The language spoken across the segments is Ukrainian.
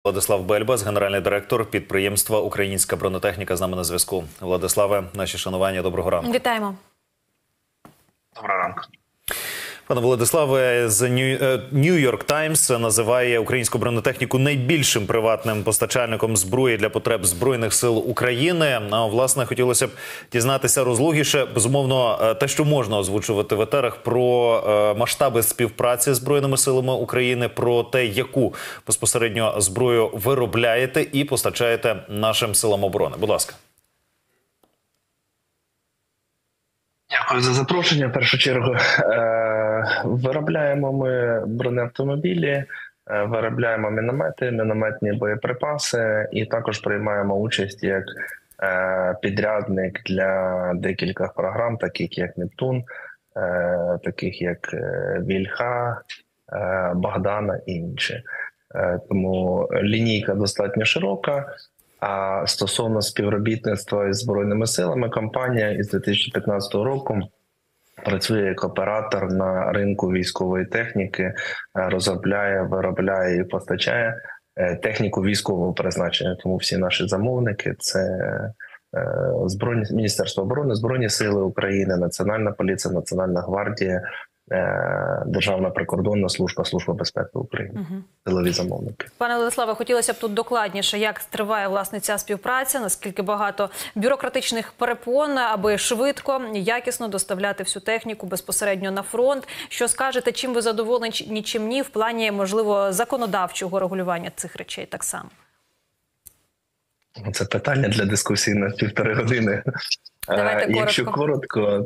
Владислав Бельбас, генеральний директор підприємства «Українська бронетехніка» з нами на зв'язку. Владиславе, наші шанування, доброго ранку. Вітаємо. Доброго ранку. Пане Владиславе, New York Times називає українську бронетехніку найбільшим приватним постачальником зброї для потреб Збройних сил України. Власне, хотілося б дізнатися розлогіше, безумовно, те, що можна озвучувати в етерах, про масштаби співпраці з Збройними силами України, про те, яку безпосередньо зброю виробляєте і постачаєте нашим силам оборони. Будь ласка. Дякую за запрошення. В першу чергу виробляємо ми бронеавтомобілі, виробляємо міномети, мінометні боєприпаси і також приймаємо участь як підрядник для декількох програм, таких як «Нептун», таких як «Вільха», «Богдана» і інші. Тому лінійка достатньо широка. А стосовно співробітництва із Збройними силами, компанія із 2015 року працює як оператор на ринку військової техніки, розробляє, виробляє і постачає техніку військового призначення. Тому всі наші замовники – це Міністерство оборони, Збройні сили України, Національна поліція, Національна гвардія, Державна прикордонна служба, Служба безпеки України, силові замовники. Пане Владиславе, хотілося б тут докладніше, як триває, власне, ця співпраця, наскільки багато бюрократичних перепон, аби швидко, якісно доставляти всю техніку безпосередньо на фронт. Що скажете, чим ви задоволені, чим ні, в плані, можливо, законодавчого регулювання цих речей так само? Це питання для дискусії на 1,5 години. Якщо коротко,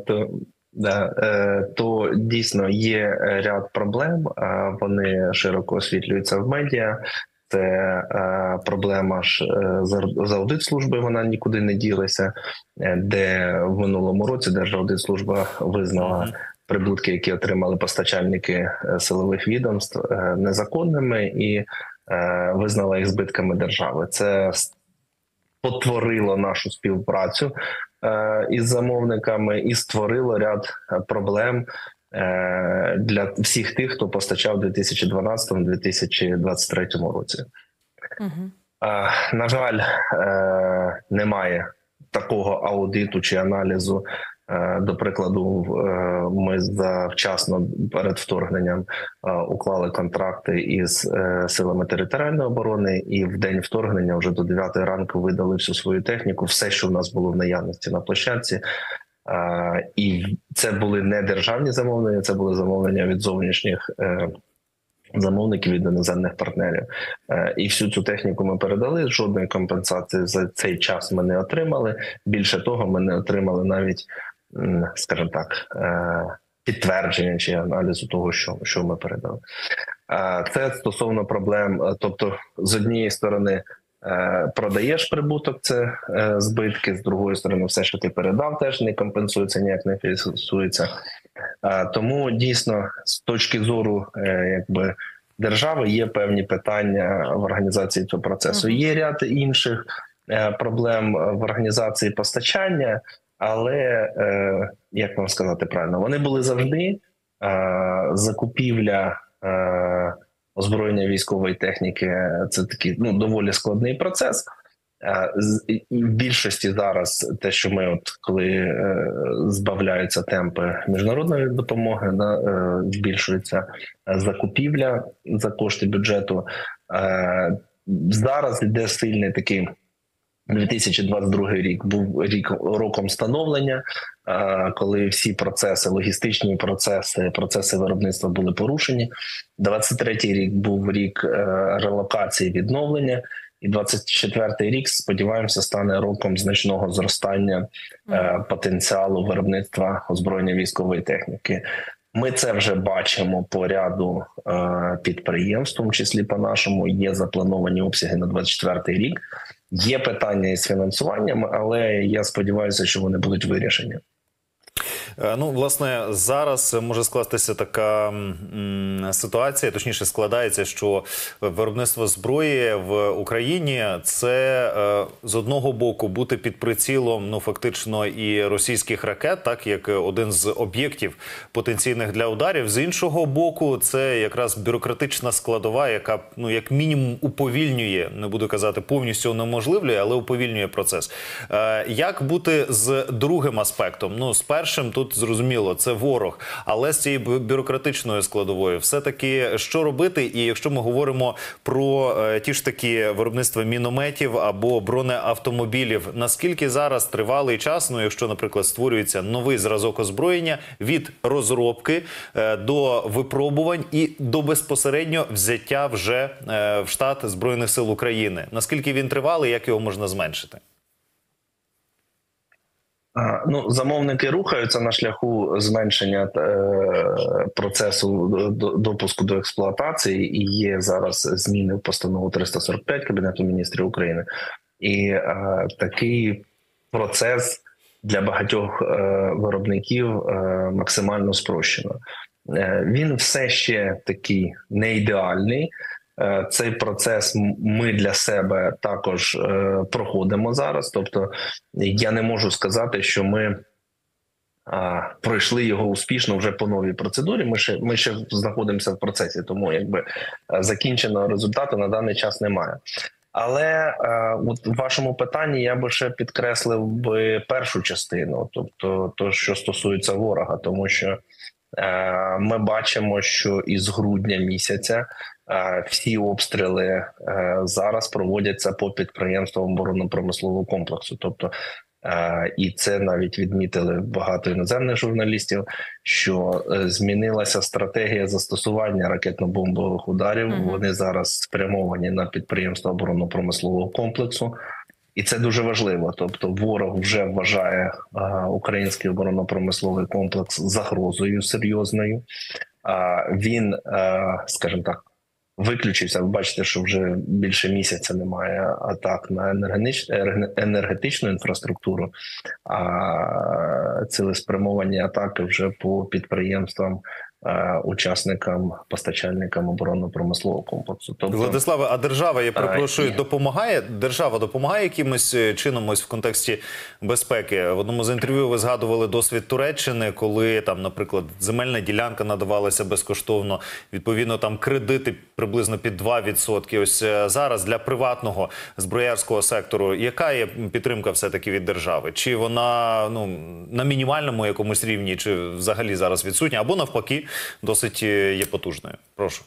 то дійсно є ряд проблем, вони широко освітлюються в медіа. Це проблема ж з аудитслужби, вона нікуди не ділася, де в минулому році Держаудитслужба визнала прибутки, які отримали постачальники силових відомств, незаконними і визнала їх збитками держави. Це потворило нашу співпрацю із замовниками і створило ряд проблем для всіх тих, хто постачав у 2012-2023 році. На жаль, немає такого аудиту чи аналізу. До прикладу, ми завчасно перед вторгненням уклали контракти із силами територіальної оборони і в день вторгнення вже до 9 ранку видали всю свою техніку, все, що в нас було в наявності на площадці. І це були не державні замовлення, це були замовлення від зовнішніх замовників, від іноземних партнерів. І всю цю техніку ми передали, жодної компенсації за цей час ми не отримали. Більше того, ми не отримали навіть, скажімо так, підтвердження чи аналізу того, що ми передали. Це стосовно проблем, тобто з однієї сторони продаєш прибуток, це збитки, з другої сторони все, що ти передав, теж не компенсується, ніяк не фіксується. Тому дійсно з точки зору держави є певні питання в організації цього процесу. Є ряд інших проблем в організації постачання, але, як вам сказати правильно, вони були завжди. Закупівля озброєння військової техніки – це такий доволі складний процес. І в більшості зараз те, що ми, коли збавляються темпи міжнародної допомоги, збільшується закупівля за кошти бюджету. Зараз йде сильний такий 2022 рік був роком становлення, коли всі процеси, логістичні процеси виробництва були порушені. 23-й рік був рік релокації, відновлення. І 24-й рік, сподіваємося, стане роком значного зростання потенціалу виробництва озброєння військової техніки. Ми це вже бачимо по ряду підприємств, в тому числі по нашому, є заплановані обсяги на 24-й рік. Є питання із фінансуванням, але я сподіваюся, що вони будуть вирішені. Ну, власне, зараз може скластися така ситуація, точніше складається, що виробництво зброї в Україні – це з одного боку бути під прицілом, ну, фактично і російських ракет, так, як один з об'єктів потенційних для ударів. З іншого боку, це якраз бюрократична складова, яка, ну, як мінімум уповільнює, не буду казати повністю унеможливлює, але уповільнює процес. Як бути з другим аспектом? Ну, з першим тут зрозуміло, це ворог, але з цією бюрократичною складовою все-таки що робити? І якщо ми говоримо про ті ж такі виробництва мінометів або бронеавтомобілів, наскільки зараз тривалий час, ну, якщо, наприклад, створюється новий зразок озброєння від розробки до випробувань і до безпосередньо взяття вже в штат Збройних сил України, наскільки він тривалий, як його можна зменшити? Ну, замовники рухаються на шляху зменшення процесу допуску до експлуатації, і є зараз зміни в постанову 345 Кабінету міністрів України. І такий процес для багатьох виробників максимально спрощено. Він все ще такий не ідеальний. Цей процес ми для себе також проходимо зараз. Тобто я не можу сказати, що ми пройшли його успішно вже по новій процедурі. Ми ще знаходимося в процесі, тому якби закінченого результату на даний час немає. Але от в вашому питанні я би ще підкреслив би першу частину, тобто то, що стосується ворога, тому що ми бачимо, що із грудня місяця всі обстріли зараз проводяться по підприємствам оборонно-промислового комплексу. Тобто, і це навіть відмітили багато іноземних журналістів, що змінилася стратегія застосування ракетно-бомбових ударів. Вони зараз спрямовані на підприємства оборонно-промислового комплексу. І це дуже важливо. Тобто ворог вже вважає український оборонно-промисловий комплекс загрозою серйозною. Він, скажімо так, виключився. Ви бачите, що вже більше місяця немає атак на енергетичну інфраструктуру, а цілеспрямовані атаки вже по підприємствам, учасникам, постачальникам оборонно-промислового комплексу. Тобто, Владиславе, а держава, я перепрошую, допомагає? Держава допомагає якимось чином ось в контексті безпеки? В одному з інтерв'ю ви згадували досвід Туреччини, коли там, наприклад, земельна ділянка надавалася безкоштовно, відповідно там кредити приблизно під 2%. Ось зараз для приватного зброярського сектору яка є підтримка все-таки від держави? Чи вона, ну, на мінімальному якомусь рівні, чи взагалі зараз відсутня, або навпаки досить є потужною? Прошу.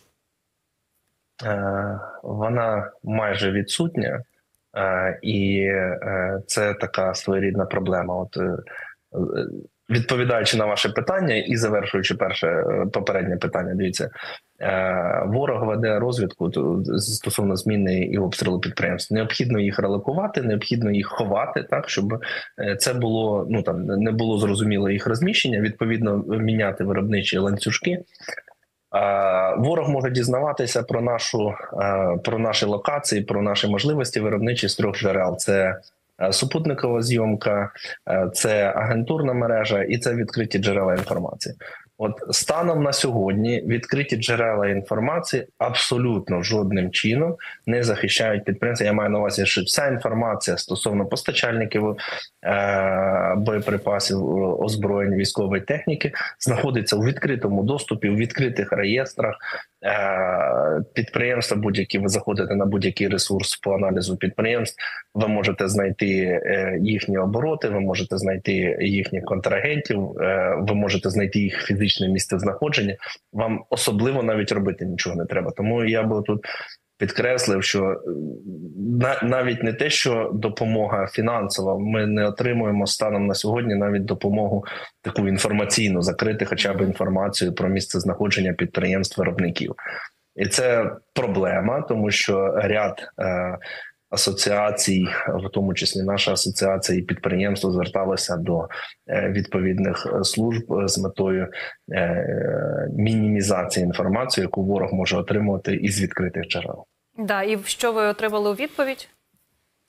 Вона майже відсутня, і це така своєрідна проблема. От, відповідаючи на ваше питання і завершуючи попереднє питання, дивіться, ворог веде розвідку стосовно зміни і обстрілу підприємств. Необхідно їх релокувати, необхідно їх ховати, так, щоб це було, ну, там, не було зрозуміло їх розміщення, відповідно міняти виробничі ланцюжки. Ворог може дізнаватися про наші локації, про наші можливості виробничі з 3 джерел. Це супутникова зйомка, це агентурна мережа і це відкриті джерела інформації. От станом на сьогодні відкриті джерела інформації абсолютно жодним чином не захищають підприємства. Я маю на увазі, що вся інформація стосовно постачальників боєприпасів, озброєнь, військової техніки знаходиться у відкритому доступі, у відкритих реєстрах. Підприємства будь-які, ви заходите на будь-який ресурс по аналізу підприємств, ви можете знайти їхні обороти, ви можете знайти їхніх контрагентів, ви можете знайти їх фізичне місцезнаходження. Вам особливо навіть робити нічого не треба. Тому я би тут підкреслив, що навіть не те, що допомога фінансова, ми не отримуємо станом на сьогодні навіть допомогу таку інформаційну, закрити хоча б інформацію про місцезнаходження підприємств-виробників. І це проблема, тому що ряд асоціацій, в тому числі наша асоціація і підприємство, зверталося до відповідних служб з метою мінімізації інформації, яку ворог може отримувати із відкритих джерел. Да, і що ви отримали у відповідь?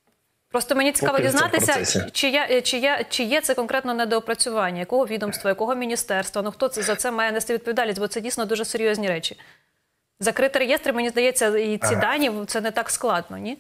Просто мені цікаво Поки це в дізнатися, процесі. чи є це конкретно недоопрацювання, якого відомства, якого міністерства, ну хто це за це має нести відповідальність, бо це дійсно дуже серйозні речі. Закрити реєстри, мені здається, і ці дані, це не так складно, ні?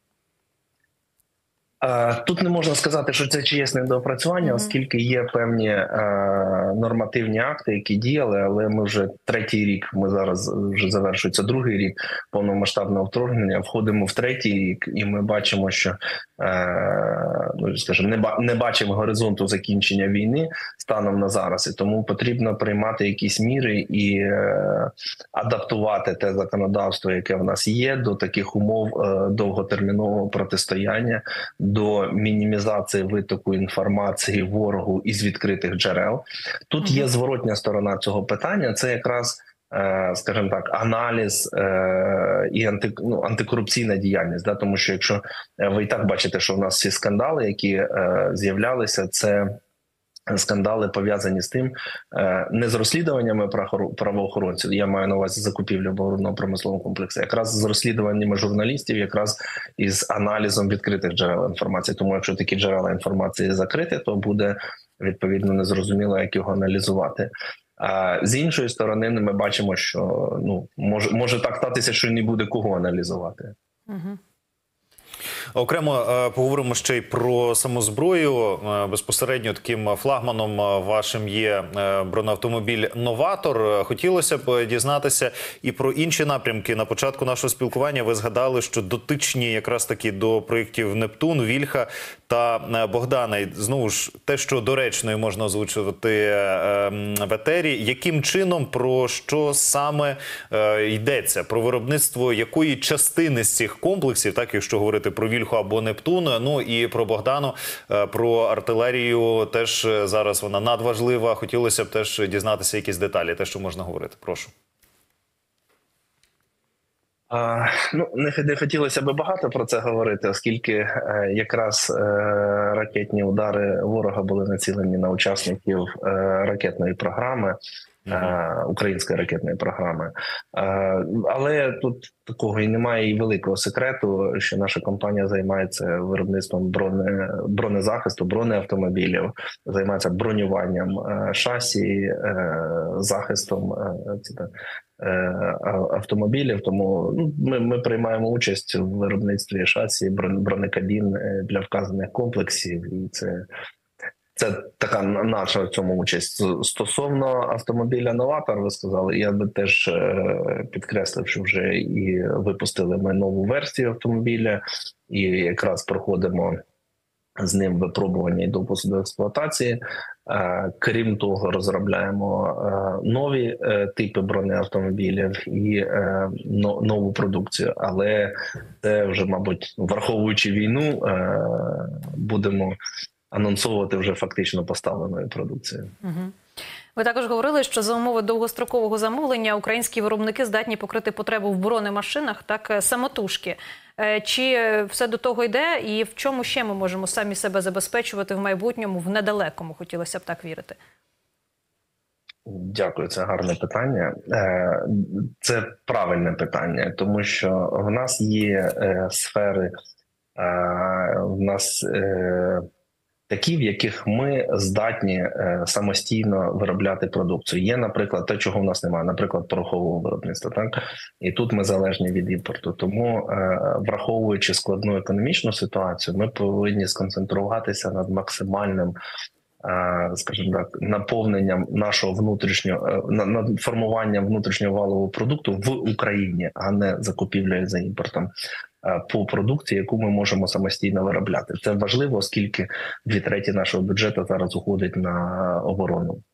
Тут не можна сказати, що це чиєсь недоопрацювання, оскільки є певні нормативні акти, які діяли, але ми вже третій рік, ми зараз вже завершується другий рік повномасштабного вторгнення, входимо в третій рік, і ми бачимо, що ну, скажімо, не бачимо горизонту закінчення війни станом на зараз, і тому потрібно приймати якісь міри і адаптувати те законодавство, яке в нас є, до таких умов довготермінового протистояння, до мінімізації витоку інформації ворогу із відкритих джерел. Тут є зворотня сторона цього питання, це якраз, скажімо так, аналіз і антикорупційна діяльність. Да? Тому що якщо ви і так бачите, що в нас всі скандали, які з'являлися, це скандали пов'язані з тим, не з розслідуваннями правоохоронців, я маю на увазі закупівлю оборонно-промислового комплексу, якраз з розслідуваннями журналістів, якраз із аналізом відкритих джерел інформації. Тому якщо такі джерела інформації закриті, то буде відповідно незрозуміло, як його аналізувати. А з іншої сторони, ми бачимо, що може так статися, що не буде кого аналізувати. Окремо поговоримо ще й про саму зброю. Безпосередньо таким флагманом вашим є бронеавтомобіль «Новатор». Хотілося б дізнатися і про інші напрямки. На початку нашого спілкування ви згадали, що дотичні якраз таки до проєктів «Нептун», «Вільха» та «Богдана». І знову ж те, що доречно можна озвучувати в етері. Яким чином, про що саме йдеться? Про виробництво якої частини з цих комплексів, так, якщо говорити про «Вільху» або «Нептун», ну і про «Богдану», про артилерію теж зараз вона надважлива. Хотілося б теж дізнатися якісь деталі, те, що можна говорити. Прошу. Не хотілося б багато про це говорити, оскільки якраз ракетні удари ворога були націлені на учасників ракетної програми, української ракетної програми. Але тут такого і немає, і великого секрету, що наша компанія займається виробництвом бронезахисту, бронеавтомобілів, займається бронюванням шасі, захистом автомобілів. Тому ми приймаємо участь в виробництві шасі, бронекабін для вказаних комплексів, і це така наша в цьому участь. Стосовно автомобіля «Новатор», ви сказали, я би теж підкреслив, що вже і випустили ми нову версію автомобіля, і якраз проходимо з ним випробування і допуск до експлуатації. Крім того, розробляємо нові типи бронеавтомобілів і нову продукцію. Але це вже, мабуть, враховуючи війну, будемо анонсувати вже фактично поставленою продукцією. Ви також говорили, що за умови довгострокового замовлення українські виробники здатні покрити потребу в бронемашинах, так, самотужки. Чи все до того йде, і в чому ще ми можемо самі себе забезпечувати в майбутньому, в недалекому, хотілося б так вірити? Дякую, це гарне питання. Це правильне питання, тому що в нас є сфери, в нас такі, в яких ми здатні самостійно виробляти продукцію. Є, наприклад, те, чого в нас немає, наприклад, порохового виробництва. Так? І тут ми залежні від імпорту. Тому, враховуючи складну економічну ситуацію, ми повинні сконцентруватися над максимальним, скажімо так, наповненням нашого внутрішнього, над формуванням внутрішнього валового продукту в Україні, а не закупівлею за імпортом по продукції, яку ми можемо самостійно виробляти. Це важливо, оскільки 2/3 нашого бюджету зараз уходить на оборону.